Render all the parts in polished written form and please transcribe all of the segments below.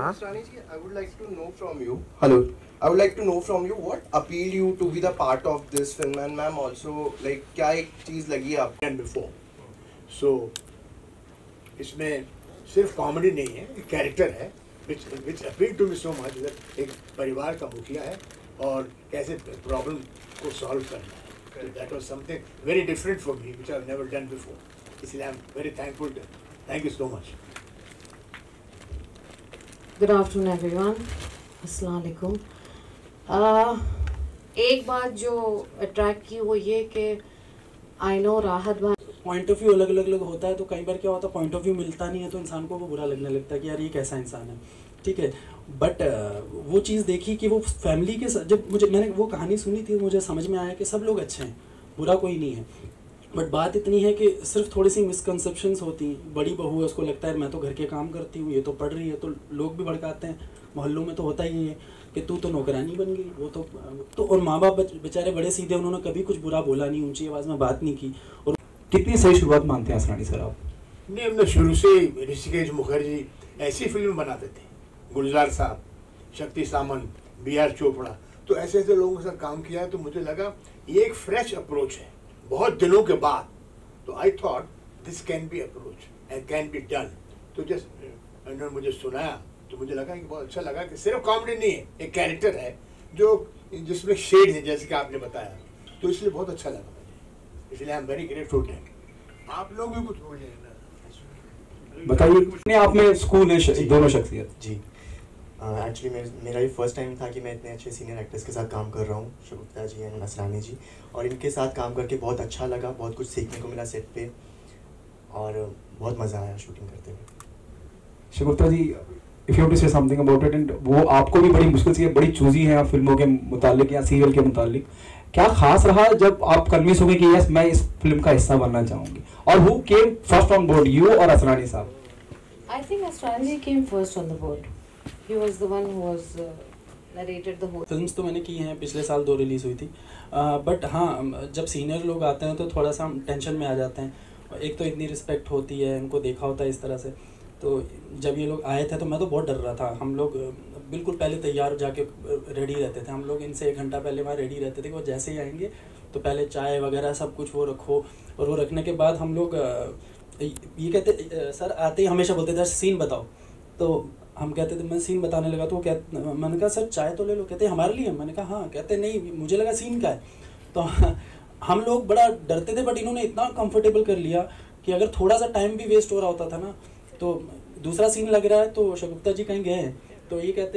Rani ji, I would like to know from you. Hello. I would like to know from you what appealed you to be the part of this film, and ma'am also like क्या एक चीज लगी आपको? And before, so इसमें सिर्फ comedy नहीं है, एक कैरेक्टर है which appealed to me so much that एक परिवार का मुखिया है और कैसे प्रॉब्लम को सॉल्व करना है. That was something very different for me, which I've never done before. इसलिए I'm very thankful. Thank you so much. Good afternoon everyone. अस्सलाम वालेकुम. एक बात जो अट्रैक्ट की वो ये कि आई नो राहत भाई पॉइंट ऑफ व्यू अलग अलग होता है, तो कई बार क्या होता है पॉइंट ऑफ व्यू मिलता नहीं है तो इंसान को वो बुरा लगने लगता है कि यार ये कैसा इंसान है, ठीक है. बट वो चीज़ देखी कि वो फैमिली के साथ, जब मैंने वो कहानी सुनी थी मुझे समझ में आया कि सब लोग अच्छे हैं, बुरा कोई नहीं है. बट बात इतनी है कि सिर्फ थोड़ी सी मिसकंसेप्शंस होती हैं. बड़ी बहू है, उसको लगता है मैं तो घर के काम करती हूँ, ये तो पढ़ रही है, तो लोग भी भड़काते हैं. मोहल्लों में तो होता ही है कि तू तो नौकरानी बन गई, वो तो और माँ बाप बेचारे बड़े सीधे, उन्होंने कभी कुछ बुरा बोला नहीं, ऊंची आवाज़ में बात नहीं की. और कितनी सही शुरुआत मानते हैं असरानी सर आप? नहीं, हमने शुरू से ऋषिकेश मुखर्जी ऐसी फिल्म बनाते थे, गुलजार साहब, शक्ति सामंत, B.R. चोपड़ा, तो ऐसे ऐसे लोगों के साथ काम किया, तो मुझे लगा ये एक फ्रेश अप्रोच है बहुत दिनों के बाद. तो I thought this can be approach and can be done. तो जस्ट उन्होंने मुझे सुनाया तो मुझे लगा कि बहुत अच्छा लगा कि सिर्फ कॉमेडी नहीं है, एक कैरेक्टर है जो जिसमें शेड है जैसे कि आपने बताया, तो इसलिए बहुत अच्छा लगा मुझे. इसलिए I am very grateful to आप लोग भी कुछ बोलिए बताइए. आप में स्कूल है दोनों शख्सियत. जी एक्चुअली मेरा ये फर्स्ट टाइम था कि मैं इतने अच्छे सीनियर एक्टर्स के साथ काम कर रहा हूँ, शगुफ्ता जी एंड असरानी जी, और इनके साथ काम करके बहुत अच्छा लगा, बहुत कुछ सीखने को मिला सेट पे और बहुत मज़ा आया शूटिंग करते हुए. Shagufta ji, if you to say something about it, and वो आपको भी बड़ी मुश्किल से बड़ी चूजी है फिल्मों के मुतालिक या सीरियल के मुतालिक, क्या खास रहा जब आप कन्विंस हो गए कि यस मैं इस फिल्म का हिस्सा बनना चाहूँगी, और who came first on board, you और असरानी साहब? I think Asrani ji came first on the board. He was the one who was narrated the whole. Films तो मैंने की हैं, पिछले साल 2 रिलीज़ हुई थी. बट हाँ, जब सीनियर लोग आते हैं तो थोड़ा सा हम टेंशन में आ जाते हैं. एक तो इतनी रिस्पेक्ट होती है, उनको देखा होता है इस तरह से. तो जब ये लोग आए थे तो मैं तो बहुत डर रहा था. हम लोग बिल्कुल पहले तैयार जाके रेडी रहते थे. हम लोग इनसे 1 घंटा पहले वहाँ रेडी रहते थे कि वो जैसे ही आएंगे तो पहले चाय वगैरह सब कुछ वो रखो, और वो रखने के बाद हम लोग ये कहते सर आते ही हमेशा बोलते थे सीन बताओ. तो हम कहते थे, मैं सीन बताने लगा तो वो मैंने कहा सर चाय तो ले लो. कहते हमारे लिए. मैंने कहा हाँ. कहते नहीं मुझे लगा सीन का है. तो हम लोग बड़ा डरते थे, बट इन्होंने इतना कंफर्टेबल कर लिया कि अगर थोड़ा सा टाइम भी वेस्ट हो रहा होता था ना, तो दूसरा सीन लग रहा है तो शगुफ्ता जी कहीं गए हैं तो ये कहते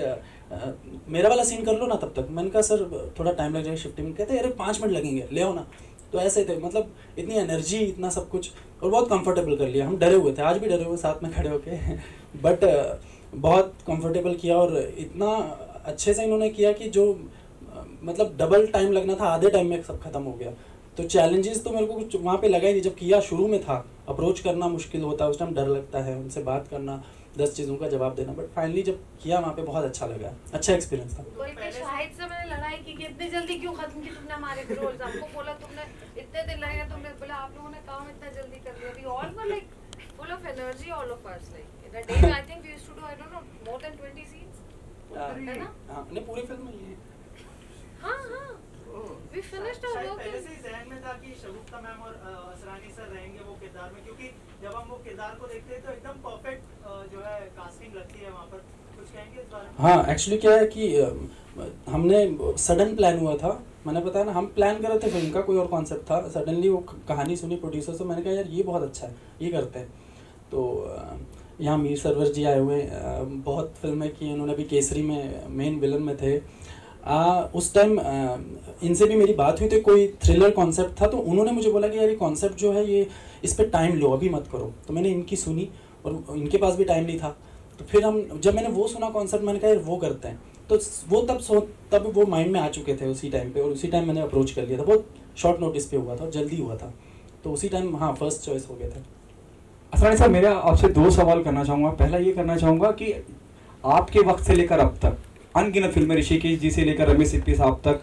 कि मेरा वाला सीन कर लो ना तब तक. मैंने कहा सर थोड़ा टाइम लग जाएगा शिफ्टिंग में. कहते अरे 5 मिनट लगेंगे, ले आओ ना. तो ऐसे थे, मतलब इतनी एनर्जी, इतना सब कुछ, और बहुत कंफर्टेबल कर लिया. हम डरे हुए थे, आज भी डरे हुए साथ में खड़े होके, बट बहुत कंफर्टेबल किया. और इतना अच्छे से इन्होंने किया कि जो मतलब डबल टाइम लगना था आधे टाइम में सब खत्म हो गया. तो चैलेंजेस तो मेरे को कुछ वहाँ पे लगा ही नहीं. जब किया शुरू में था, अप्रोच करना मुश्किल होता है, उस टाइम डर लगता है, उनसे बात करना, 10 चीज़ों का जवाब देना. बट फाइनली जब किया वहाँ पे बहुत अच्छा लगा, अच्छा एक्सपीरियंस था. कोई भी शाहिद से मैंने लड़ाई की कि इतनी जल्दी क्यों खत्म की तुमने हमारे रोल्स. आपको बोला तुमने इतने दिन लगे, तुमने बोला आप लोगों ने काम इतना जल्दी कर दिया. We all were like full of energy, all of us. Like in a day I think we used to do I don't know more than 20 scenes. है ना? हाँ, नहीं पूरी फिल्म में ये. हाँ हाँ, वी फिनिश्ड आवर वर्क. पहले से ही ज़हन में था कि शगुफ्ता मैम और असरानी सर रहेंगे वो किरदार में, क्योंकि जब हम वो किरदार को देखते हैं तो एकदम परफेक्ट जो है कास्टिंग लगती है वहाँ पर. कुछ कहेंगे इस बारे में? हाँ, एक्चुअली क्या है कि हमने सडन प्लान हुआ था. मैंने बताया ना, हम प्लान कर रहे थे फिल्म का, कोई और कॉन्सेप्ट था. सडनली वो कहानी सुनी प्रोड्यूसर से, मैंने कहा यार ये बहुत अच्छा है, ये करते हैं. तो यहाँ मीर सरवर जी आए हुए, बहुत फिल्में की उन्होंने. भी केसरी में मेन विलन में थे. उस टाइम इनसे भी मेरी बात हुई थी, कोई थ्रिलर कॉन्सेप्ट था, तो उन्होंने मुझे बोला कि यार ये कॉन्सेप्ट जो है ये इस पर टाइम लो, अभी मत करो. तो मैंने इनकी सुनी और इनके पास भी टाइम नहीं था. तो फिर जब मैंने वो सुना कॉन्सेप्ट, मैंने कहा यार वो करते हैं. तो वो तब वो माइंड में आ चुके थे उसी टाइम पे, और उसी टाइम मैंने अप्रोच कर लिया था. बहुत शॉर्ट नोटिस पे हुआ था, जल्दी हुआ था, तो उसी टाइम हाँ फर्स्ट चॉइस हो गए थे. असरानी साहब, मेरा आपसे 2 सवाल करना चाहूँगा. पहला ये करना चाहूँगा कि आपके वक्त से लेकर अब तक अनगिनत फिल्में, ऋषिकेश जी से लेकर रमेश सिप्पी साहब तक,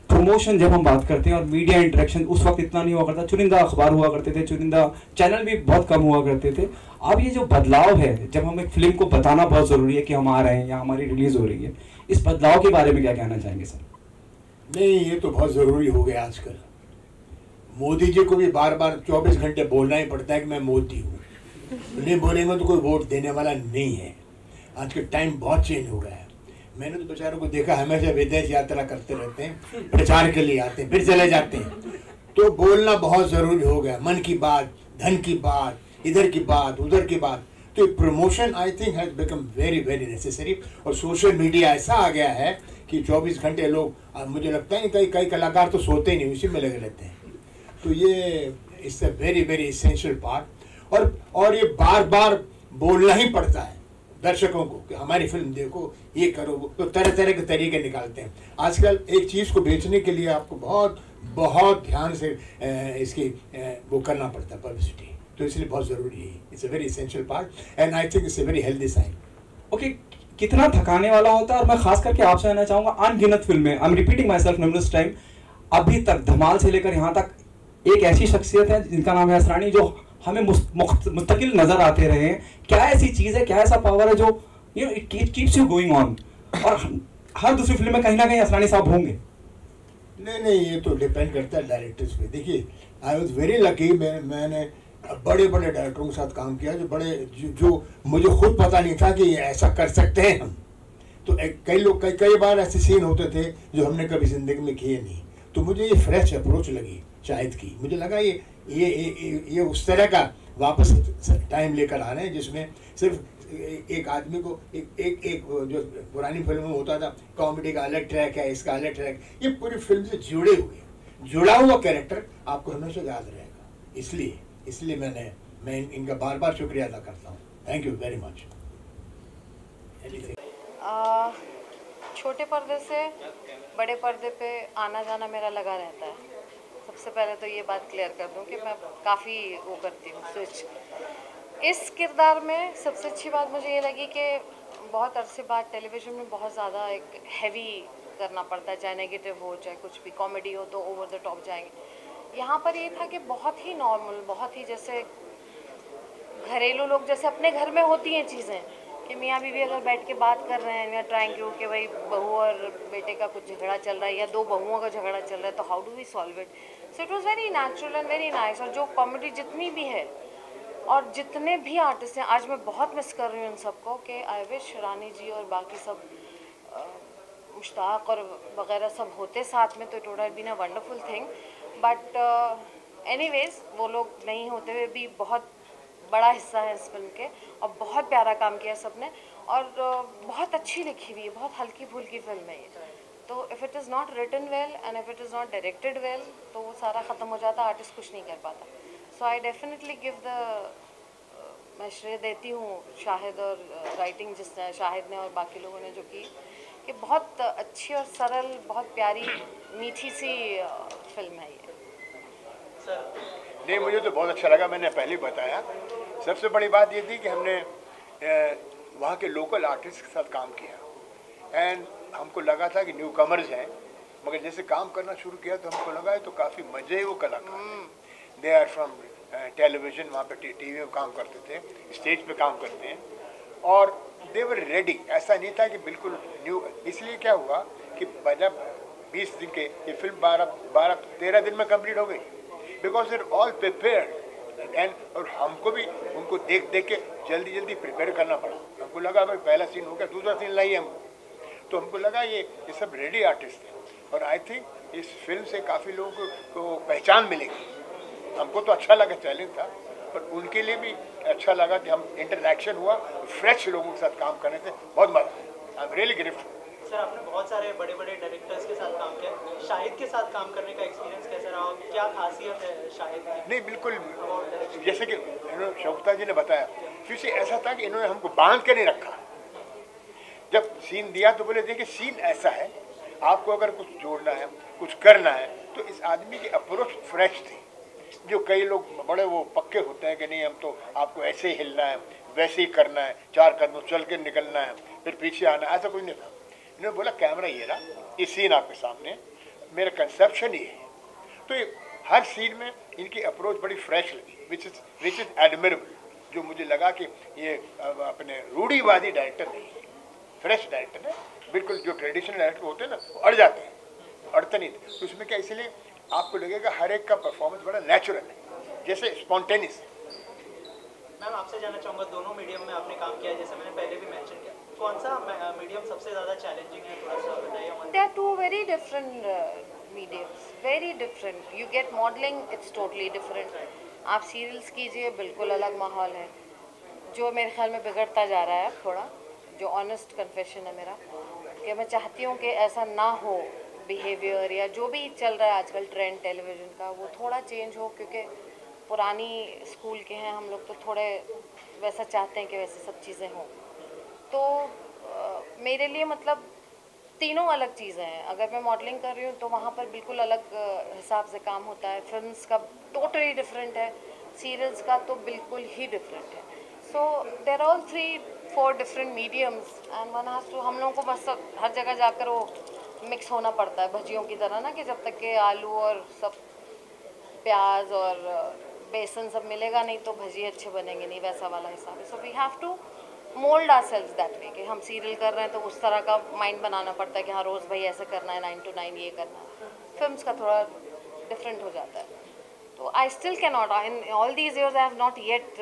प्रमोशन जब हम बात करते हैं और मीडिया इंटरेक्शन उस वक्त इतना नहीं हुआ करता, चुनिंदा अखबार हुआ करते थे, चुनिंदा चैनल भी बहुत कम हुआ करते थे। अब ये जो बदलाव है, जब हम एक फिल्म को बताना बहुत ज़रूरी है कि हम आ रहे हैं या हमारी रिलीज़ हो रही है, इस बदलाव के बारे में क्या कहना चाहेंगे सर? नहीं, ये तो बहुत ज़रूरी हो गया आजकल। मोदी जी को भी बार बार 24 घंटे बोलना ही पड़ता है कि मैं मोदी हूँ, नहीं बोलेंगे तो कोई वोट देने वाला नहीं है। आज के टाइम बहुत चेंज हो गया है। मैंने तो बेचारों को देखा, हमेशा विदेश यात्रा करते रहते हैं, प्रचार के लिए आते हैं फिर चले जाते हैं। तो बोलना बहुत ज़रूरी हो गया, मन की बात, धन की बात, इधर की बात, उधर की बात। तो promotion I think has become very very necessary. और सोशल मीडिया ऐसा आ गया है कि 24 घंटे लोग, मुझे लगता है कई कलाकार तो सोते ही नहीं, उसी में लगे रहते हैं। तो ये it's a very very essential part. और ये बार बार बोलना ही पड़ता है दर्शकों को कि हमारी फिल्म देखो, ये करो, वो। तो तरह तरह के तरीके निकालते हैं। आजकल एक चीज़ को बेचने के लिए आपको बहुत बहुत ध्यान से इसकी वो करना पड़ता है, पब्लिसिटी। तो इसलिए बहुत ज़रूरी है। It's a very essential part and I think it's a very healthy sign. Okay, कितना थकाने वाला होता है। और मैं खास करके आपसे कहना चाहूँगा, अनगिनत फिल्में, I am repeating myself numerous time, अभी तक धमाल से लेकर यहाँ तक एक ऐसी शख्सियत है जिनका नाम है असरानी, जो हमें मुस्तकिल नजर आते रहे हैं। क्या ऐसी चीज़ है, क्या ऐसा पावर है जो it keeps you going on? और हर दूसरी फिल्म में कहीं ना कहीं असरानी साहब होंगे। नहीं, ये तो डिपेंड करता है डायरेक्टर्स पे। देखिए, आई वॉज वेरी लकी, मैंने बड़े बड़े डायरेक्टरों के साथ काम किया जो मुझे खुद पता नहीं था कि ऐसा कर सकते हैं हम। तो कई बार ऐसे सीन होते थे जो हमने कभी जिंदगी में किए नहीं। तो मुझे ये फ्रेश अप्रोच लगी शाहिद की। मुझे लगा ये उस तरह का वापस टाइम लेकर आ रहे हैं जिसमें सिर्फ एक आदमी को एक जो पुरानी फिल्म में होता था, कॉमेडी का अलग ट्रैक है, इसका अलग ट्रैक, ये पूरी फिल्म से जुड़ा हुआ कैरेक्टर आपको हमेशा याद रहेगा। इसलिए मैं इनका बार बार शुक्रिया अदा करता हूँ। Thank you very much. छोटे पर्दे से बड़े पर्दे पे आना जाना मेरा लगा रहता है। सबसे पहले तो ये बात क्लियर कर दूं कि मैं काफ़ी वो करती हूँ स्विच। इस किरदार में सबसे अच्छी बात मुझे ये लगी कि बहुत अरसे बाद टेलीविज़न में बहुत ज़्यादा एक हैवी करना पड़ता है, चाहे नेगेटिव हो चाहे कुछ भी, कॉमेडी हो तो ओवर द टॉप जाएंगे। यहाँ पर ये था कि बहुत ही नॉर्मल, बहुत ही जैसे घरेलू लोग, जैसे अपने घर में होती हैं चीज़ें कि मियाँ बीवी अगर बैठ के बात कर रहे हैं या ट्राइंग टू कि भाई बहू और बेटे का कुछ झगड़ा चल रहा है या दो बहुओं का झगड़ा चल रहा है, तो how do we solve it. So it was very natural and very nice. और जो कॉमेडी जितनी भी है और जितने भी आर्टिस्ट हैं, आज मैं बहुत मिस कर रही हूँ उन सबको कि आई विश रानी जी और बाकी सब मुश्ताक और वगैरह सब होते साथ में, तो it would have been a wonderful thing. But anyways वो लोग नहीं होते हुए भी बहुत बड़ा हिस्सा है इस फिल्म के और बहुत प्यारा काम किया सबने और बहुत अच्छी लिखी हुई है, बहुत हल्की फुल्की फिल्म है ये। तो if it is not written well and if it is not directed well तो वो सारा ख़त्म हो जाता, आर्टिस्ट कुछ नहीं कर पाता। So I definitely give the, मैं श्रेय देती हूँ शाहिद और राइटिंग जिस शाहिद ने और बाकी लोगों ने जो की, कि बहुत अच्छी और सरल, बहुत प्यारी मीठी सी फिल्म है ये। नहीं, मुझे तो बहुत अच्छा लगा। मैंने पहले बताया, सबसे बड़ी बात ये थी कि हमने वहाँ के लोकल आर्टिस्ट के साथ काम किया एंड हमको लगा था कि न्यू कमर्स हैं, मगर जैसे काम करना शुरू किया तो हमको लगा है तो काफ़ी मज़े वो कलाकार हैं। दे आर फ्रॉम टेलीविज़न, वहाँ पे टीवी में काम करते थे, स्टेज पे काम करते हैं और दे वर रेडी। ऐसा नहीं था कि बिल्कुल न्यू। इसलिए क्या हुआ कि जब 20 दिन के ये फिल्म 12-13 दिन में कंप्लीट हो गई, because they are all prepared and और हमको भी उनको देख के जल्दी प्रिपेयर करना पड़ा। हमको लगा भाई पहला सीन हो गया, दूसरा सीन लाइए हमको, तो हमको लगा ये सब रेडी आर्टिस्ट थे और आई थिंक इस फिल्म से काफ़ी लोगों को पहचान मिलेगी। हमको तो अच्छा लगा, चैलेंज था, पर उनके लिए भी अच्छा लगा कि हम इंटरेक्शन हुआ, फ्रेश लोगों के साथ काम करने से बहुत मजा आया। I am really grateful. Sir, आपने बहुत सारे बड़े बड़े डायरेक्टर्स के साथ काम किया, शाहिद के साथ काम करने का एक्सपीरियंस कैसा रहा और क्या खासियत है शाहिद की? नहीं, बिल्कुल जैसे कि शोभता जी ने बताया, क्योंकि ऐसा था कि इन्होंने हमको बांध के नहीं रखा। जब सीन दिया तो बोले देखिए सीन ऐसा है, आपको अगर कुछ जोड़ना है, कुछ करना है, तो इस आदमी की अप्रोच फ्रेश थी। जो कई लोग बड़े वो पक्के होते हैं कि नहीं, हम तो आपको ऐसे ही हिलना है, वैसे ही करना है, 4 कदम चल के निकलना है, फिर पीछे आना, ऐसा कुछ नहीं था। इन्होंने बोला कैमरा ये रहा, ये सीन आपके सामने, मेरा कंसेप्शन ये है। तो ये हर सीन में इनकी अप्रोच बड़ी फ्रेश लगी, विच इज़ एडमिरेबल। जो मुझे लगा कि ये अपने रूढ़ीवादी डायरेक्टर नहीं है, फ्रेश डायरेक्टर है। बिल्कुल जो ट्रेडिशनल डायरेक्टर होते हैं ना वो अड़ जाते हैं, अड़ते नहीं। तो उसमें क्या, इसलिए आपको लगेगा हर एक का परफॉर्मेंस बड़ा नेचुरल है, जैसे स्पॉन्टेनियस। मैम आपसे जानना चाहूँगा, दोनों मीडियम में आपने काम किया है, जैसे मैंने पहले भी मेंशन किया, कौन सा मीडियम सबसे ज़्यादा चैलेंजिंग है, थोड़ा सा बताइए हमारे। They are two very different mediums, very different. You get modeling, it's totally different. आप सीरियल्स कीजिए, बिल्कुल अलग माहौल है, जो मेरे ख्याल में बिगड़ता जा रहा है थोड़ा। जो ऑनेस्ट कन्फेशन है मेरा, कि मैं चाहती हूँ कि ऐसा ना हो, बिहेवियर या जो भी चल रहा है आजकल ट्रेंड टेलीविज़न का, वो थोड़ा चेंज हो, क्योंकि पुरानी स्कूल के हैं हम लोग, तो थोड़े वैसा चाहते हैं कि वैसे सब चीज़ें हों। तो मेरे लिए मतलब तीनों अलग चीज़ें हैं। अगर मैं मॉडलिंग कर रही हूँ तो वहाँ पर बिल्कुल अलग हिसाब से काम होता है, फिल्म्स का टोटली डिफरेंट है, सीरियल्स का तो बिल्कुल ही डिफरेंट है। So there all 3-4 different mediums and one has to, हम लोगों को बस हर जगह जाकर वो मिक्स होना पड़ता है भजियों की तरह ना, कि जब तक के आलू और सब प्याज और बेसन सब मिलेगा नहीं तो भजी अच्छे बनेंगे नहीं, वैसा वाला हिसाब है। So we have to mould ourselves that way, कि हम सीरियल कर रहे हैं तो उस तरह का माइंड बनाना पड़ता है कि हाँ रोज़ भाई ऐसे करना है, 9 to 9 ये करना है। फिल्म्स का थोड़ा डिफरेंट हो जाता है। तो I still can not, in all these years I have not yet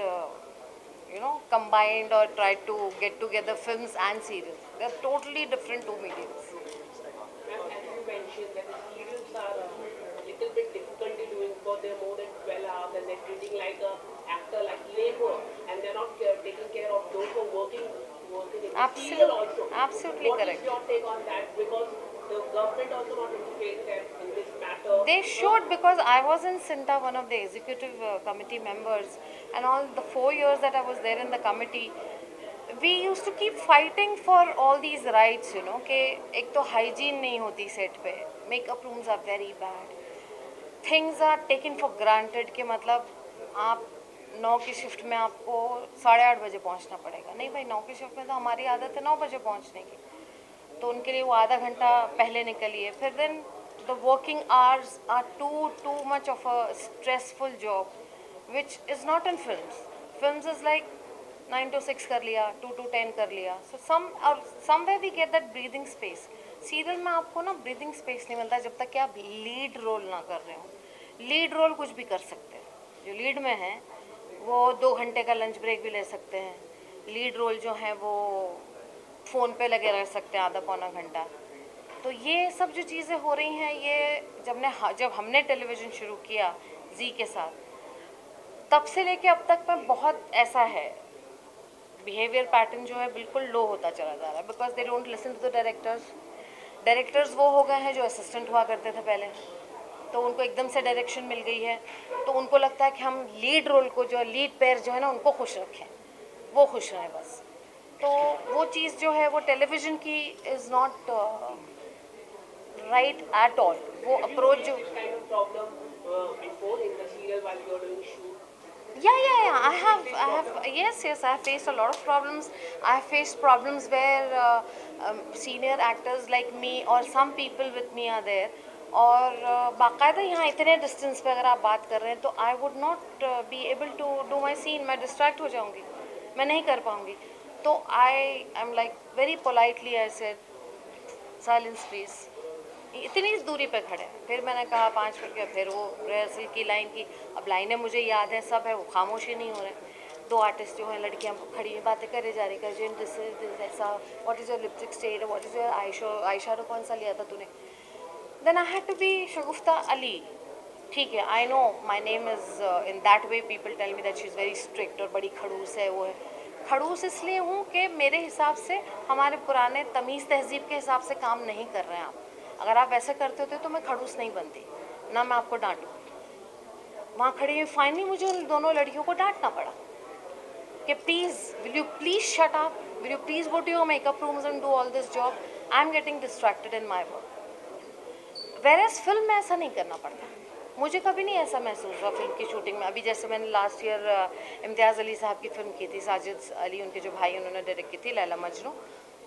combined or tried to get together films and serials. They are totally different two mediums. Ma'am, as you mentioned that the serials are a little bit difficulty doing because they're more than 12 hours and they're treating like a actor like labor, and they're not taking care of those who are working in the serial also. Absolutely correct. What is your take on that? Because the government also not interfering in this matter. They should, because I was in Sinta, one of the executive committee members, and all the 4 years that I was there in the committee, we used to keep fighting for all these rights, you know, कि एक तो hygiene नहीं होती set पे, makeup rooms are very bad, things are taken for granted कि मतलब आप 9 की शिफ्ट में आपको 8:30 बजे पहुंचना पड़ेगा। नहीं भाई, 9 की शिफ्ट में तो हमारी आदत है 9 बजे पहुंचने की, तो उनके लिए वो आधा घंटा पहले निकलिए। फिर then the working hours are too much of a stressful job, which is not in films. Films is like 9 to 6 कर लिया, 2 to 10 कर लिया, so somewhere we get that breathing space. Serial में आपको ना ब्रीदिंग स्पेस नहीं मिलता जब तक कि आप लीड रोल ना कर रहे हो। लीड रोल कुछ भी कर सकते हैं, जो लीड में हैं वो 2 घंटे का लंच ब्रेक भी ले सकते हैं। लीड रोल जो हैं वो फ़ोन पे लगे रह सकते हैं आधा पौना घंटा। तो ये सब जो चीज़ें हो रही हैं, ये जब हमने टेलीविज़न शुरू किया जी के साथ, तब से लेके अब तक में बहुत ऐसा है, बिहेवियर पैटर्न जो है बिल्कुल लो होता चला जा रहा है, because they don't listen to the directors वो हो गए हैं जो असिस्टेंट हुआ करते थे पहले, तो उनको एकदम से डायरेक्शन मिल गई है, तो उनको लगता है कि हम लीड रोल को, जो लीड पेयर जो है ना, उनको खुश रखें, वो खुश रहें बस। तो वो चीज़ जो है वो टेलीविज़न की is not right at all. वो अप्रोच जो I have yes I have faced a lot of problems. I have faced problems where senior actors like me or some people with me are there, और बाकायदा यहाँ इतने distance पे अगर आप बात कर रहे हैं तो I would not be able to do my scene, मैं डिस्ट्रैक्ट हो जाऊँगी, मैं नहीं कर पाऊँगी। तो I am like very politely I said silence please, इतनी दूरी पे खड़े। फिर मैंने कहा 5 मिनट के, फिर वो रिहर्सल की लाइन की, अब लाइनें मुझे याद है सब है, वो खामोशी नहीं हो रहे। 2 आर्टिस्ट जो हैं, लड़कियां खड़ी बातें करे जा रही, कर दिस ऐसा, what is your lipstick shade, what is your eye shadow कौन सा लिया था तूने। Then I had to be Shagufta Ali. ठीक है, I know my name is in that way, people tell me that she is very strict और बड़ी खड़ूस है। वो है खड़ूस इसलिए हूँ कि मेरे हिसाब से हमारे पुराने तमीज़ तहजीब के हिसाब से काम नहीं कर रहे हैं आप। अगर आप वैसे करते होते तो मैं खड़ूस नहीं बनती, ना मैं आपको डांटूँ। वहाँ खड़ी हुई फाइनली मुझे उन दोनों लड़कियों को डांटना पड़ा कि please will you please shut up, will you please go to your makeup rooms and do all this job, I am getting distracted in my work. Whereas film में ऐसा नहीं करना पड़ता। मुझे कभी नहीं ऐसा महसूस हुआ फिल्म की शूटिंग में। अभी जैसे मैंने लास्ट ईयर इम्तियाज़ अली साहब की फ़िल्म की थी, साजिद अली उनके जो भाई, उन्होंने डायरेक्ट की थी, लैला मजनू।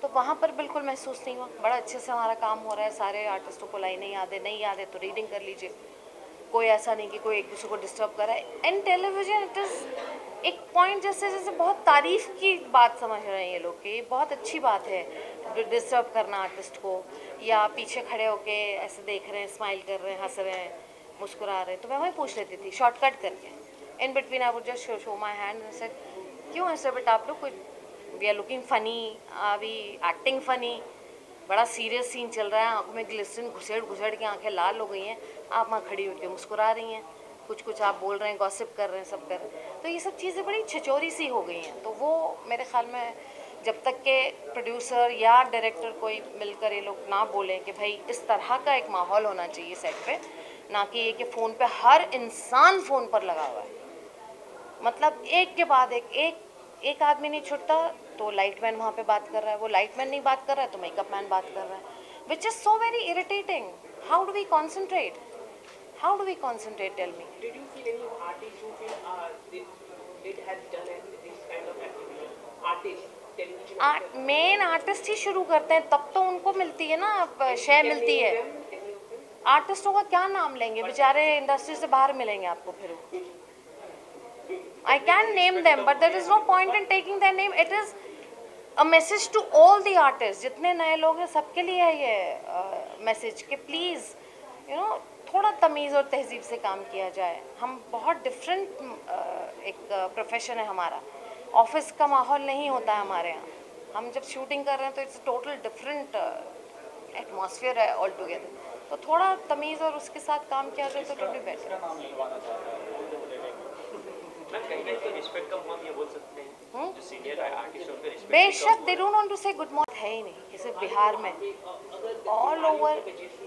तो वहाँ पर बिल्कुल महसूस नहीं हुआ, बड़ा अच्छे से हमारा काम हो रहा है, सारे आर्टिस्टों को लाइनें नहीं याद है तो रीडिंग कर लीजिए, कोई ऐसा नहीं कि कोई एक दूसरे को डिस्टर्ब कर रहा है। एंड टेलीविजन इट इज़ एक पॉइंट जैसे बहुत तारीफ़ की बात समझ रहे हैं ये लोग कि बहुत अच्छी बात है डिस्टर्ब करना आर्टिस्ट को, या पीछे खड़े होके ऐसे देख रहे हैं, स्माइल कर रहे हैं, हंस रहे हैं, मुस्कुरा रहे हैं, तो मैं वही पूछ लेती थी शॉर्टकट करके। In between I would just show my hand and said क्यों हंस रहे बेटा आप लोग, कोई we are looking funny, we acting funny, बड़ा सीरियस सीन चल रहा है, आंखों में ग्लिसरिन घुसेड़ के आंखें लाल हो गई हैं, आप वहाँ खड़ी होकर मुस्कुरा रही हैं, कुछ आप बोल रहे हैं, गॉसिप कर रहे हैं, सब कर रहे हैं, तो ये सब चीज़ें बड़ी छिचोरी सी हो गई हैं। तो वो मेरे ख्याल में जब तक के प्रोड्यूसर या डायरेक्टर कोई मिलकर ये लोग ना बोलें कि भाई इस तरह का एक माहौल होना चाहिए सेट पे, ना कि ये कि फ़ोन पे हर इंसान फ़ोन पर लगा हुआ है, मतलब एक के बाद एक आदमी नहीं छुटता तो लाइटमैन वहाँ पे बात कर रहा है, वो लाइटमैन नहीं बात कर रहा है तो मेकअप मैन बात कर रहा है, which is so very irritating. How do we concentrate, tell me? Did you feel any artists who feel it has done this kind of activity? Artists, television. Main artist ही शुरू करते हैं तब तो उनको मिलती है ना, शेयर मिलती है। आर्टिस्टों का क्या नाम लेंगे, बेचारे इंडस्ट्री से बाहर मिलेंगे आपको फिर। I can name them, but there is no point in taking their name. It is a message to all the artists. जितने नए लोग हैं सबके लिए है ये मैसेज कि प्लीज़ यू नो थोड़ा तमीज़ और तहजीब से काम किया जाए। हम बहुत डिफरेंट एक प्रोफेशन है हमारा, ऑफिस का माहौल नहीं होता है हमारे यहाँ। हम जब शूटिंग कर रहे हैं तो इट्स टोटल डिफरेंट एटमॉस्फेयर है ऑल टुगेदर, तो थोड़ा तमीज़ और उसके साथ काम किया जाए तो इट विल बी बेटर। बेशक they don't want to say good morning है ही नहीं, सिर्फ बिहार में, all over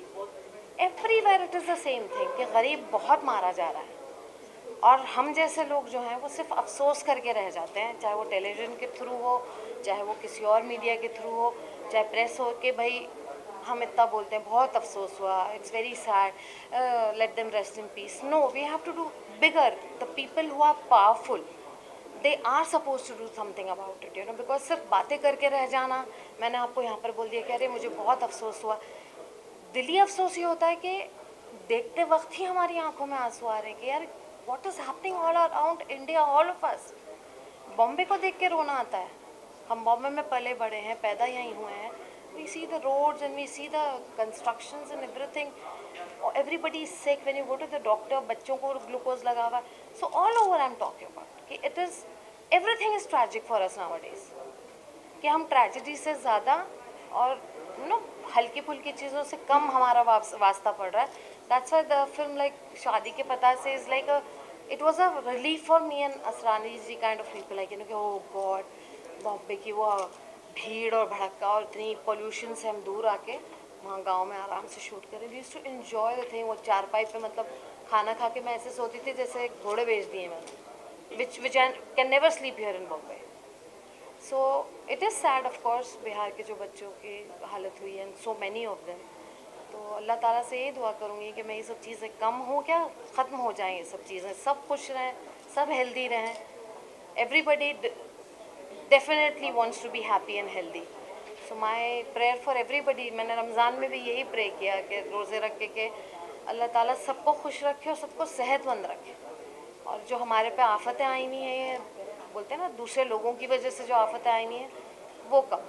everywhere it is the same thing कि गरीब बहुत मारा जा रहा है और हम जैसे लोग जो हैं वो सिर्फ अफसोस करके रह जाते हैं, चाहे वो टेलीविज़न के थ्रू हो, चाहे वो किसी और मीडिया के थ्रू हो, चाहे प्रेस हो, कि भाई हम इतना बोलते हैं बहुत अफसोस हुआ, it's very sad, let them rest in peace. No, we have to do bigger. The people who are powerful they are suppose to do something about it, you know, because सिर्फ बातें करके रह जाना। मैंने आपको यहाँ पर बोल दिया कि अरे मुझे बहुत अफसोस हुआ, दिली अफसोस ये होता है कि देखते वक्त ही हमारी आंखों में आंसू आ रहे हैं कि यार what is happening all around India, all of us. Bombay को देख के रोना आता है, हम बॉम्बे में पले बड़े हैं, पैदा यहीं हुए हैं। We see the roads and we see the constructions and everything. Everybody is sick when you go to the doctor. बच्चों को ग्लूकोज लगा हुआ। So all over I'm talking about कि it is everything is tragic for us nowadays. कि हम tragedy से ज़्यादा और यू नो हल्की फुल्की चीज़ों से कम हमारा वास्ता पड़ रहा है। That's why the film like शादी के पता से is like it was a relief for me and Asrani ji kind of people, like you know कि oh God, बॉम्बे की वो भीड़ और भड़का और इतनी पोल्यूशन से हम दूर आके वहाँ गांव में आराम से शूट करें। We used to enjoy the thing. वो चारपाई पे मतलब खाना खा के मैं ऐसे सोती थी जैसे घोड़े बेच दिए मैंने, which I can never sleep here in Bombay. So it is sad of course Bihar के जो बच्चों की हालत हुई है, and so many of them. तो अल्लाह ताला से ये दुआ करूँगी कि मैं ये सब चीज़ें कम हो, क्या ख़त्म हो जाएँ ये सब चीज़ें, सब खुश रहें, सब हेल्दी रहें। Everybody definitely wants to be happy and healthy. So my prayer for everybody, मैंने रमज़ान में भी यही प्रे किया कि रोज़े रख के अल्लाह ताला सबको खुश रखे और सबको सेहतमंद रखे, और जो हमारे पे आफतें आई हुई हैं, ये बोलते हैं ना दूसरे लोगों की वजह से जो आफतें आई हुई हैं वो कम।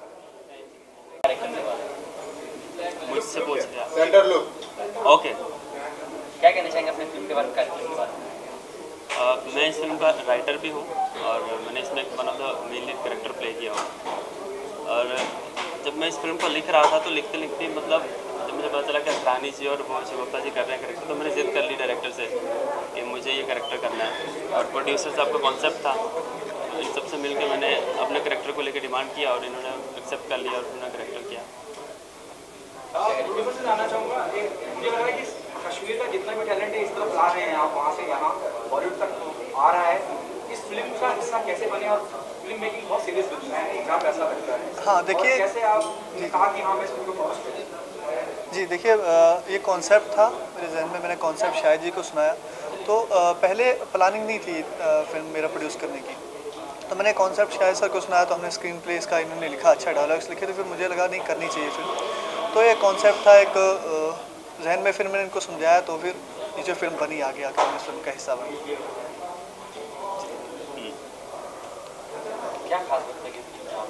मुझसे पूछ लिया सेंटर लोग ओके, क्या कहना चाहेंगे अपने फिल्म के बारे में? मैं इस फिल्म का राइटर भी हूँ और मैंने इसमें one of the main lead character play किया हूँ। और जब मैं इस फिल्म को लिख रहा था तो लिखते लिखते मतलब जब मुझे पता चला कि असरानी जी और वो शिवगुप्ता जी कर रहे हैं कैरेक्टर, तो मैंने जिद कर ली डायरेक्टर से कि मुझे ये कैरेक्टर करना है। और प्रोड्यूसर साहब का कॉन्सेप्ट था, इन सबसे मिलकर मैंने अपने कैरेक्टर को लेकर डिमांड किया और इन्होंने एक्सेप्ट कर लिया और उन्होंने कैरेक्टर किया। जानना चाहूँगा, मुझे लग रहा है कि कश्मीर का जितना भी टैलेंट है इस तरफ ला रहे हैं आप, वहाँ से यहाँ बॉलीवुड तक आ रहा है। इस फिल्म का हिस्सा कैसे बने, और फिल्म मेकिंग बहुत सीरियस फिल्म है, एग्जाम ऐसा लगता है। हाँ देखिए, कैसे आपने कहा कि हाँ मैं इस फिल्म को फोकस करूँ? जी देखिए, ये कॉन्सेप्ट था मेरे जहन में, मैंने कॉन्सेप्ट शाहिद जी को सुनाया। तो पहले प्लानिंग नहीं थी फिल्म मेरा प्रोड्यूस करने की, तो मैंने कॉन्सेप्ट शायद सर को सुनाया, तो हमने स्क्रीन प्ले इसका, इन्होंने लिखा, अच्छा डायलॉग्स लिखे, तो फिर मुझे लगा नहीं करनी चाहिए फिल्म। तो ये कॉन्सेप्ट था एक जहन में, फिर मैंने इनको समझाया, तो फिर ये जो फिल्म बनी आगे आकर मैं इस फिल्म का हिस्सा बनी। क्या खास बात लगी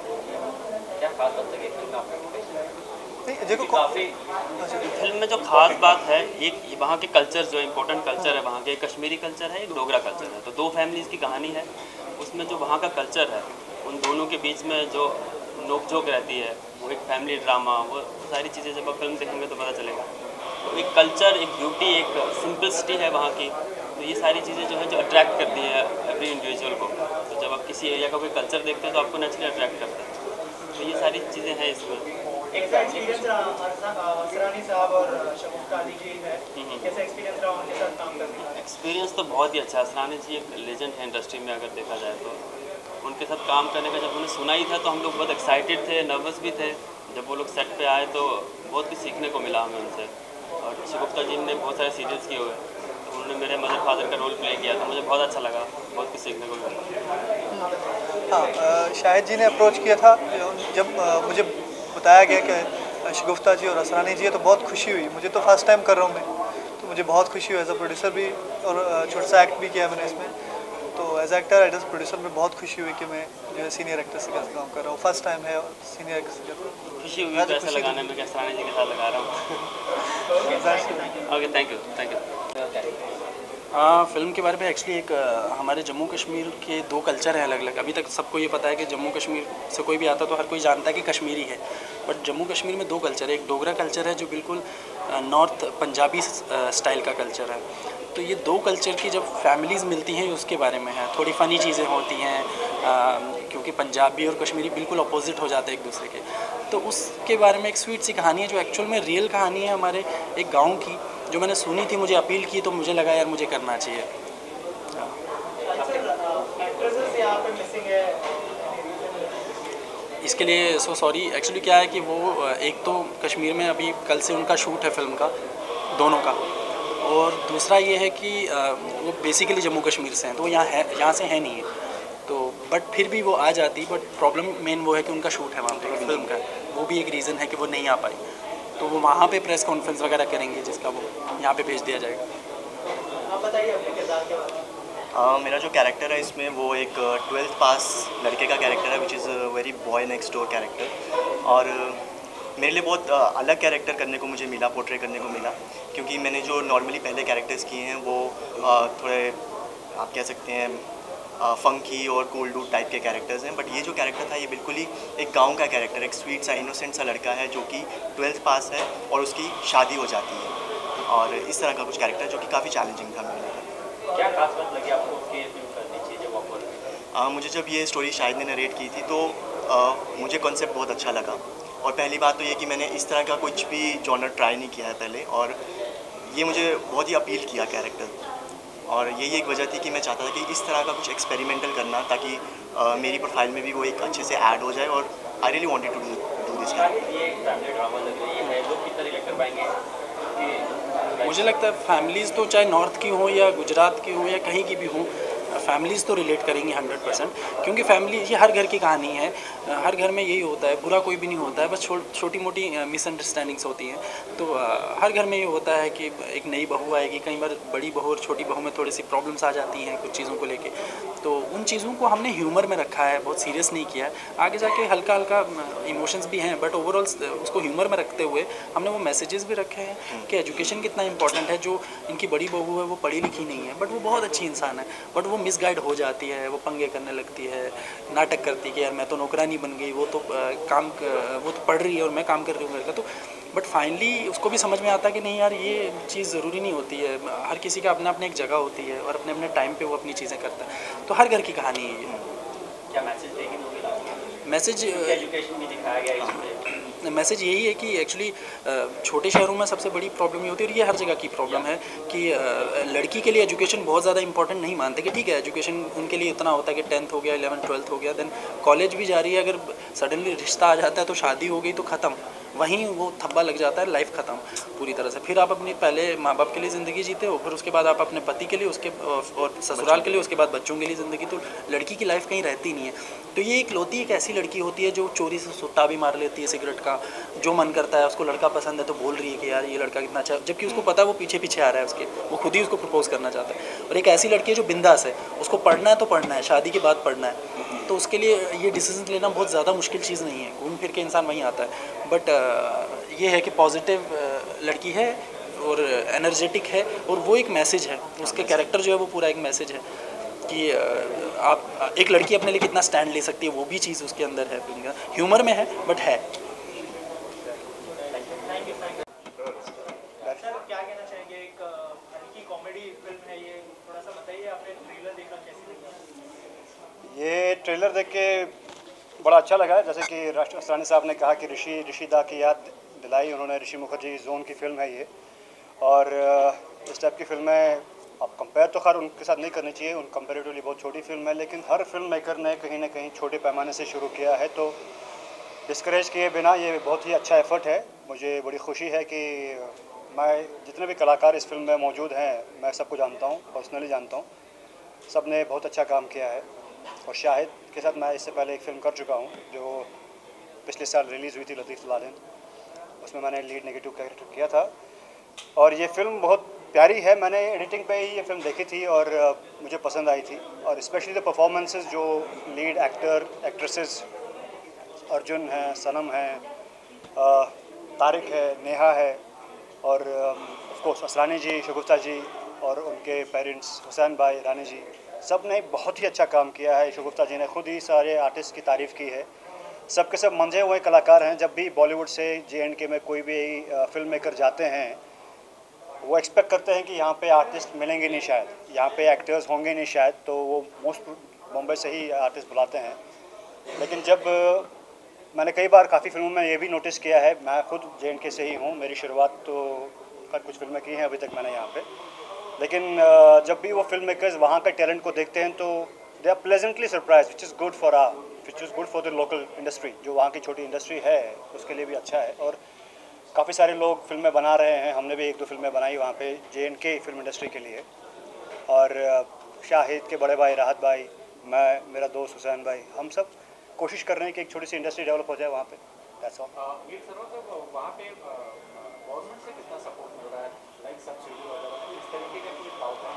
फिल्म आपको? देखो काफ़ी फिल्म में जो खास बात है, एक वहाँ के कल्चर, जो इम्पोर्टेंट कल्चर है वहाँ के, कश्मीरी कल्चर है, एक डोगरा कल्चर है। तो दो फैमिलीज़ की कहानी है, उसमें जो वहाँ का कल्चर है, उन दोनों के बीच में जो नोक-झोंक रहती है, वो एक फैमिली ड्रामा, वो सारी चीज़ें जब आप फिल्म देखेंगे तो पता चलेगा। तो एक कल्चर, एक ब्यूटी, एक सिंपलिसिटी है वहाँ की। तो ये सारी चीज़ें जो है जो अट्रैक्ट करती है एवरी इंडिविजुअल को। तो जब आप किसी एरिया का कोई कल्चर देखते हैं तो आपको नेचुरली अट्रैक्ट करता है। तो ये सारी चीज़ें हैं इसमें। एक एक्सपीरियंस असरानी साहब और शगुफ्ता अली जी है, कैसा एक्सपीरियंस रहा उनके साथ काम करने? एक्सपीरियंस तो बहुत ही अच्छा है। असरानी जी एक लेजेंड है इंडस्ट्री में, अगर देखा जाए तो। उनके साथ काम करने का जब उन्हें सुना ही था तो हम लोग बहुत एक्साइटेड थे, नर्वस भी थे। जब वो लोग सेट पे आए तो बहुत कुछ सीखने को मिला हमें उनसे। और शगुफ्ता जी ने बहुत सारे सीरियल्स किए हुए, तो उन्होंने मेरे मदर फादर का रोल प्ले किया, तो मुझे बहुत अच्छा लगा, बहुत कुछ सीखने को मिला। हाँ, शाहिद जी ने अप्रोच किया था, जब मुझे बताया गया कि शगुफ्ता जी और असरानी जी है, तो बहुत खुशी हुई। मुझे तो फर्स्ट टाइम कर रहा हूँ मैं, तो मुझे बहुत खुशी हुई एज अ प्रोड्यूसर भी, और छोटा सा एक्ट भी किया मैंने इसमें। तो एज एक्टर, एज प्रोड्यूसर में बहुत खुशी हुई कि मैं जो है सीनियर एक्टर से काम कर रहा हूँ, फर्स्ट टाइम है और सीनियर एक्टर से खुशी हुई पैसे लगाने में, असरानी जी के साथ लगा रहा हूँ। Okay, thank you. फिल्म के बारे में एक्चुअली एक हमारे जम्मू कश्मीर के दो कल्चर हैं अलग अलग। अभी तक सबको ये पता है कि जम्मू कश्मीर से कोई भी आता तो हर कोई जानता है कि कश्मीरी है, बट जम्मू कश्मीर में दो कल्चर है। एक डोगरा कल्चर है जो बिल्कुल नॉर्थ पंजाबी स्टाइल का कल्चर है। तो ये दो कल्चर की जब फैमिलीज़ मिलती हैं उसके बारे में है। थोड़ी फ़नी चीज़ें होती हैं, क्योंकि पंजाबी और कश्मीरी बिल्कुल अपोजिट हो जाते हैं एक दूसरे के। तो उसके बारे में एक स्वीट सी कहानी है जो एक्चुअल में रियल कहानी है हमारे एक गाँव की, जो मैंने सुनी थी, मुझे अपील की, तो मुझे लगा यार मुझे करना चाहिए। इसके लिए सो सॉरी। एक्चुअली क्या है कि वो एक तो कश्मीर में अभी कल से उनका शूट है फिल्म का, दोनों का, और दूसरा ये है कि वो बेसिकली जम्मू कश्मीर से हैं, तो वो यहाँ से है नहीं है, तो बट फिर भी वो आ जाती। बट प्रॉब्लम मेन वो है कि उनका शूट है वहाँ पे फिल्म का, वो भी एक रीज़न है कि वो नहीं आ पाई। तो वो वहाँ पे प्रेस कॉन्फ्रेंस वगैरह करेंगे, जिसका वो यहाँ पे भेज दिया जाएगा। आप बताइए अपने किरदार के बारे में। मेरा जो कैरेक्टर है इसमें वो एक 12th पास लड़के का कैरेक्टर है, which is very boy next door character. और मेरे लिए बहुत अलग कैरेक्टर करने को मुझे मिला, पोर्ट्रे करने को मिला, क्योंकि मैंने जो नॉर्मली पहले कैरेक्टर्स किए हैं वो थोड़े आप कह सकते हैं फंकी और कूल डूड टाइप के कैरेक्टर्स हैं। बट ये जो कैरेक्टर था ये बिल्कुल ही एक गांव का कैरेक्टर, एक स्वीट सा इनोसेंट सा लड़का है जो कि 12th पास है और उसकी शादी हो जाती है, और इस तरह का कुछ कैरेक्टर जो कि काफ़ी चैलेंजिंग था मेरे लिए। क्या खास बात लगी आपको कि फिल्म करनी चाहिए जब आपको? मुझे जब ये स्टोरी शाहिद ने नरेट की थी तो मुझे कॉन्सेप्ट बहुत अच्छा लगा। और पहली बात तो ये कि मैंने इस तरह का कुछ भी जॉनर ट्राई नहीं किया है पहले, और ये मुझे बहुत ही अपील किया कैरेक्टर। और यही एक वजह थी कि मैं चाहता था कि इस तरह का कुछ एक्सपेरिमेंटल करना, ताकि मेरी प्रोफाइल में भी वो एक अच्छे से ऐड हो जाए। और I really wanted to do this. ये एक फैमिली ड्रामा लग रही है, लोग कितना रिलेट कर पाएंगे? मुझे लगता है फैमिलीज़ तो चाहे नॉर्थ की हो या गुजरात की हो या कहीं की भी हो, फैमिलीज़ तो रिलेट करेंगी 100%, क्योंकि फैमिली ये हर घर की कहानी है। हर घर में यही होता है, बुरा कोई भी नहीं होता है, बस छोटी मोटी मिसअंडरस्टैंडिंग्स होती हैं। तो हर घर में ये होता है कि एक नई बहू आएगी, कई बार बड़ी बहू और छोटी बहू में थोड़ी सी प्रॉब्लम्स आ जाती हैं कुछ चीज़ों को लेके। तो उन चीज़ों को हमने ह्यूमर में रखा है, बहुत सीरियस नहीं किया है। आगे जाके हल्का हल्का इमोशंस भी हैं, बट ओवरऑल उसको ह्यूमर में रखते हुए हमने वो मैसेजेस भी रखे हैं कि एजुकेशन कितना इंपॉर्टेंट है। जो इनकी बड़ी बहू है वो पढ़ी लिखी नहीं है, बट वो बहुत अच्छी इंसान है, बट वो मिसगाइड हो जाती है, वो पंगे करने लगती है, नाटक करती है कि यार मैं तो नौकरानी बन गई, वो तो वो तो पढ़ रही है और मैं काम कर रही हूँ घर का। तो बट फाइनली उसको भी समझ में आता है कि नहीं यार ये चीज़ ज़रूरी नहीं होती है, हर किसी का अपना अपना एक जगह होती है और अपने अपने टाइम पे वो अपनी चीज़ें करता है। तो हर घर की कहानी है ये। क्या मैसेज देगी? मैसेज एजुकेशन भी दिखाया गया इसमें। मैसेज यही है कि एक्चुअली छोटे शहरों में सबसे बड़ी प्रॉब्लम ये होती है, और ये हर जगह की प्रॉब्लम है कि लड़की के लिए एजुकेशन बहुत ज़्यादा इंपॉर्टेंट नहीं मानते कि ठीक है एजुकेशन उनके लिए इतना होता है कि 10th हो गया, 11th 12th हो गया, देन कॉलेज भी जा रही है, अगर सडनली रिश्ता आ जाता है तो शादी हो गई तो ख़त्म। वहीं वो थब्बा लग जाता है, लाइफ ख़त्म पूरी तरह से। फिर आप अपनी पहले माँ बाप के लिए ज़िंदगी जीते हो, फिर उसके बाद आप अपने पति के लिए, उसके और ससुराल के लिए, उसके बाद बच्चों के लिए ज़िंदगी। तो लड़की की लाइफ कहीं रहती नहीं है। तो ये इकलौती एक ऐसी लड़की होती है जो चोरी से सुट्टा भी मार लेती है सिगरेट का, जो मन करता है, उसको लड़का पसंद है तो बोल रही है कि यार ये लड़का कितना अच्छा है, जबकि उसको पता है वो पीछे पीछे आ रहा है उसके, वो खुद ही उसको प्रपोज़ करना चाहता है। और एक ऐसी लड़की है जो बिंदास है, उसको पढ़ना है तो पढ़ना है, शादी के बाद पढ़ना है, तो उसके लिए ये डिसीजन लेना बहुत ज़्यादा मुश्किल चीज़ नहीं है, घूम फिर के इंसान वहीं आता है। बट ये है कि पॉजिटिव लड़की है और एनर्जेटिक है, और वो एक मैसेज है, उसके कैरेक्टर जो है वो पूरा एक मैसेज है कि आप एक लड़की अपने लिए कितना स्टैंड ले सकती है, वो भी चीज़ उसके अंदर है। ह्यूमर में है बट है। सर क्या कहना चाहेंगे, एक हल्की कॉमेडी फिल्म है ये, थोड़ा सा बताइए, आपने ट्रेलर देखा कैसे लगा? ये ट्रेलर देख के बड़ा अच्छा लगा। जैसे कि असरानी साहब ने कहा कि ऋषिदा की याद दिलाई उन्होंने, ऋषि मुखर्जी जोन की फिल्म है ये, और इस टाइप की फिल्में आप कंपेयर तो खैर उनके साथ नहीं करनी चाहिए, उन कंपेरेटिवली बहुत छोटी फिल्म है, लेकिन हर फिल्म मेकर ने कहीं ना कहीं छोटे पैमाने से शुरू किया है, तो डिस्करेज किए बिना ये बहुत ही अच्छा एफर्ट है। मुझे बड़ी खुशी है कि मैं जितने भी कलाकार इस फिल्म में मौजूद हैं, मैं सबको जानता हूँ, पर्सनली जानता हूँ, सब ने बहुत अच्छा काम किया है। और शाहिद के साथ मैं इससे पहले एक फ़िल्म कर चुका हूँ जो पिछले साल रिलीज़ हुई थी, लतीफ़ लादेन, उसमें मैंने लीड नेगेटिव कैरेक्टर किया था, और ये फ़िल्म बहुत प्यारी है। मैंने एडिटिंग पे ही ये फ़िल्म देखी थी और मुझे पसंद आई थी, और स्पेशली द परफॉर्मेंसेस जो लीड एक्टर एक्ट्रेसेस, अर्जुन है, सनम है, तारिक है, नेहा है, और ऑफ कोर्स असरानी जी, शगुफ्ता जी और उनके पेरेंट्स हुसैन भाई, रानी जी, सब ने बहुत ही अच्छा काम किया है। शगुफ्ता जी ने खुद ही सारे आर्टिस्ट की तारीफ़ की है। सब के सब मंझे हुए कलाकार हैं। जब भी बॉलीवुड से JNK में कोई भी फिल्म मेकर जाते हैं, वो एक्सपेक्ट करते हैं कि यहाँ पे आर्टिस्ट मिलेंगे नहीं, शायद यहाँ पे एक्टर्स होंगे नहीं शायद, तो वो मोस्ट बॉम्बे से ही आर्टिस्ट बुलाते हैं। लेकिन जब मैंने कई बार काफ़ी फिल्मों में ये भी नोटिस किया है, मैं खुद JNK से ही हूँ, मेरी शुरुआत तो कुछ फिल्में की हैं अभी तक मैंने यहाँ पे, लेकिन जब भी वो फिल्म मेकर्स वहाँ के टैलेंट को देखते हैं तो they are pleasantly surprise, which is good for the local industry, जो वहाँ की छोटी इंडस्ट्री है उसके लिए भी अच्छा है। और काफ़ी सारे लोग फिल्में बना रहे हैं, हमने भी 1-2 फिल्में बनाई वहाँ पे JNK फिल्म इंडस्ट्री के लिए, और शाहिद के बड़े भाई राहत भाई, मैं, मेरा दोस्त हुसैन भाई, हम सब कोशिश कर रहे हैं कि एक छोटी सी इंडस्ट्री डेवलप हो जाए वहाँ पे। That's all. वहाँ पे गवर्नमेंट से कितना सपोर्ट मिल रहा है, लाइक सब्सिडी वगैरह, इस तरीके का कोई प्रावधान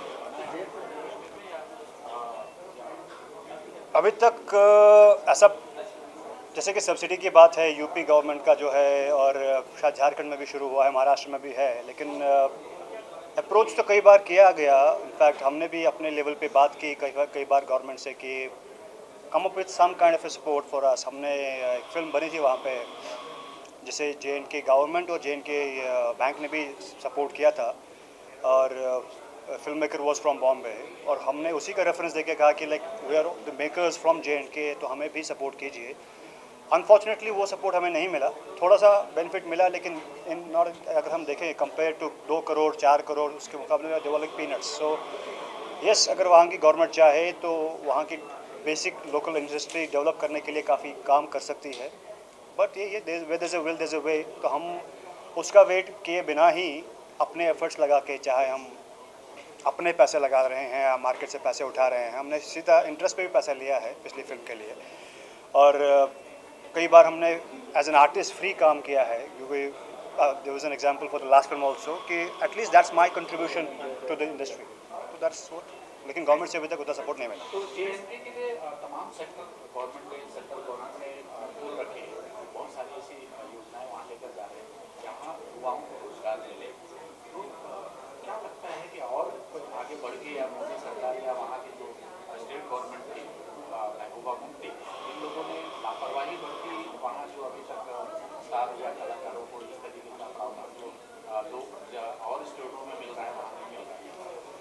अभी तक ऐसा, जैसे कि सब्सिडी की बात है यूपी गवर्नमेंट का जो है, और शायद झारखंड में भी शुरू हुआ है, महाराष्ट्र में भी है, लेकिन अप्रोच तो कई बार किया गया। इनफैक्ट हमने भी अपने लेवल पे बात की कई बार गवर्नमेंट से कि come up with some kind of support for us. हमने एक फिल्म बनी थी वहाँ पे जिसे JNK गवर्नमेंट और JNK बैंक ने भी सपोर्ट किया था, और film maker was from Bombay, और हमने उसी का रेफरेंस देके कहा कि like we are the makers from JNK, तो हमें भी सपोर्ट कीजिए। अनफॉर्चुनेटली वो सपोर्ट हमें नहीं मिला, थोड़ा सा बेनिफिट मिला, लेकिन इन नॉट अगर हम देखें कंपेयर टू 2 करोड़ 4 करोड़ उसके मुकाबले में they were like peanuts. So yes, अगर वहाँ की गवर्नमेंट चाहे तो वहाँ की बेसिक लोकल इंडस्ट्री डेवलप करने के लिए काफ़ी काम कर सकती है, बट ये there is a will there is a way, तो हम उसका वेट किए बिना ही अपने एफर्ट्स लगा के, चाहे हम अपने पैसे लगा रहे हैं या मार्केट से पैसे उठा रहे हैं, हमने सीधा इंटरेस्ट पे भी पैसा लिया है पिछली फिल्म के लिए, और कई बार हमने एज एन आर्टिस्ट फ्री काम किया है, क्योंकि there was an example for the last film also कि at least that's my contribution to the industry, तो दैट्स व्हाट। लेकिन गवर्नमेंट से अभी तक उतना सपोर्ट नहीं मिला। तो JNK के लिए तमाम सेक्टर गवर्नमेंट ने, सेंट्रल गवर्नमेंट ने गोल रखे, बहुत सारी ऐसी योजनाएं वहाँ लेकर जा रहे हैं जहाँ युवाओं को रोजगार मिले। तो क्या लगता है कि और कुछ आगे बढ़ के, या मोदी सरकार या वहाँ की जो स्टेट गवर्नमेंट थी, महबूबा मुफ्ती, इन लोगों ने लापरवाही बरती, वहाँ जो अभी तक स्टार या कलाकारों को इस तरीके का प्रावधान जो लोग और स्टेटों में मिल रहा है वहाँ नहीं मिल रहा है?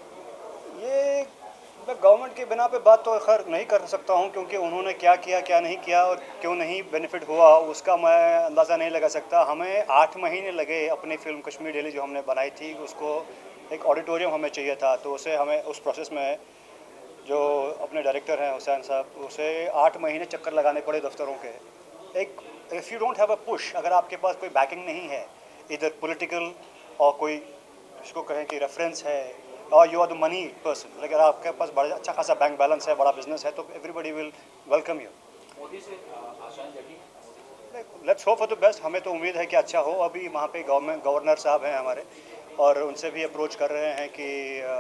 ये मैं गवर्नमेंट के बिना पे बात तो खैर नहीं कर सकता हूँ, क्योंकि उन्होंने क्या किया क्या नहीं किया और क्यों नहीं बेनिफिट हुआ उसका मैं अंदाज़ा नहीं लगा सकता। हमें 8 महीने लगे अपनी फिल्म कश्मीर डेली जो हमने बनाई थी, उसको एक ऑडिटोरियम हमें चाहिए था, तो उसे हमें उस प्रोसेस में जो अपने डायरेक्टर हैं हुसैन साहब, उसे 8 महीने चक्कर लगाने पड़े दफ्तरों के। एक if you don't have a push, अगर आपके पास कोई बैकिंग नहीं है इधर पॉलिटिकल और कोई इसको कहें कि रेफरेंस है, और you are the money person, अगर आपके पास बड़ा अच्छा खासा बैंक बैलेंस है, बड़ा बिजनेस है, तो everybody will welcome you. Modi से आशाएं जगी। Let's hope for the best. हमें तो उम्मीद है कि अच्छा हो। अभी वहाँ पे गवर्नर साहब हैं हमारे, और उनसे भी अप्रोच कर रहे हैं कि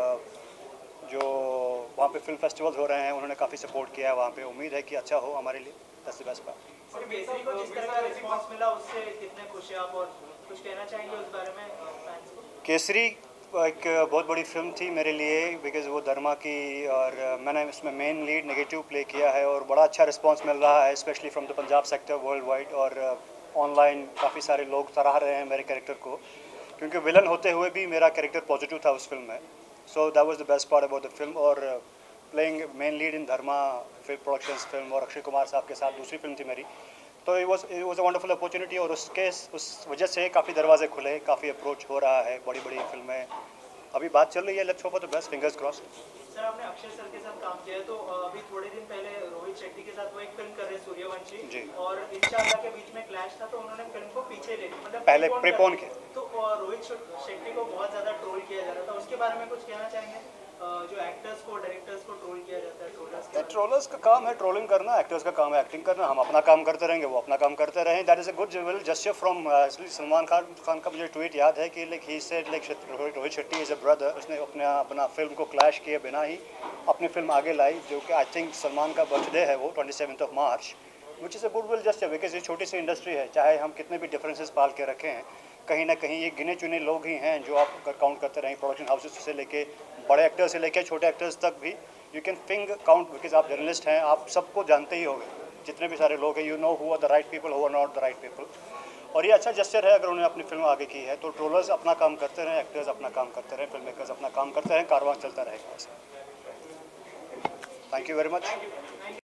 जो वहाँ पे फिल्म फेस्टिवल्स हो रहे हैं उन्होंने काफ़ी सपोर्ट किया है वहाँ पे। उम्मीद है कि अच्छा हो हमारे लिए। That's the best part. Sir Kesari को जिस तरह का रिस्पांस मिला उससे कितने खुश हैं आप, और कुछ कहना चाहेंगे उस बारे में फैंस को? केसरी एक बहुत बड़ी फिल्म थी मेरे लिए, बिकॉज़ वो धर्मा की, और मैंने इसमें मेन लीड नेगेटिव प्ले किया है, और बड़ा अच्छा रिस्पांस मिल रहा है, specially from the Punjab sector world wide, और ऑनलाइन काफ़ी सारे लोग सराह रहे हैं मेरे कैरेक्टर को, क्योंकि विलन होते हुए भी मेरा कैरेक्टर पॉजिटिव था उस फिल्म में। So that was the best part about the film. और playing main lead in Dharma film productions film, और अक्षय कुमार साहब के साथ दूसरी फिल्म थी मेरी, तो it was a wonderful opportunity, और उस वजह से काफ़ी दरवाजे खुले, काफ़ी अप्रोच हो रहा है, बड़ी बड़ी फिल्में अभी बात चल रही है। Let's hope for the best, fingers crossed. Sir आपने अक्षय सर के साथ काम किया है, तो अभी थोड़े दिन पहले रोहित शेट्टी के साथ वो एक फिल्म कर रहे हैं सूर्यवंशी जी, और इंशाअल्लाह के बीच में क्लैश था, तो उन्होंने फिल्म को पीछे ले लिया, मतलब पहले प्रीपोन किया। तो रोहित शेट्टी को बहुत ज़्यादा ट्रोल किया जा रहा था, उसके बारे में कुछ कहना चाहेंगे? जो एक्टर्स को, डायरेक्टर्स को ट्रोल किया जाता है, ट्रोलर्स का काम है ट्रोलिंग करना, एक्टर्स का काम है एक्टिंग करना। हम अपना काम करते रहेंगे, वो अपना काम करते रहें। That is a good will gesture from Salman Khan का मुझे ट्वीट याद है कि like he said like Rohit Shetty is a brother. उसने अपना फिल्म को क्लैश किए बिना ही अपनी फिल्म आगे लाई, जो कि आई थिंक सलमान का बर्थडे है वो 27 March, which is a good will gesture, because ये छोटी सी इंडस्ट्री है, चाहे हम कितने भी डिफरेंसेस पाल के रखें हैं, कहीं ना कहीं ये गिने चुने लोग ही हैं जो आप काउंट करते रहें, प्रोडक्शन हाउसेस से लेके बड़े एक्टर्स से लेके छोटे एक्टर्स तक भी you can think count, because आप जर्नलिस्ट हैं, आप सबको जानते ही होंगे, जितने भी सारे लोग हैं, you know who are the right people, who are not the right people. और ये अच्छा जेस्चर है अगर उन्होंने अपनी फिल्म आगे की है, तो ट्रोलर्स अपना काम करते रहें, एक्टर्स अपना काम करते रहें, फिल्म मेकर्स अपना काम करते रहें, कारवां चलता रहेगा ऐसे। Thank you very much.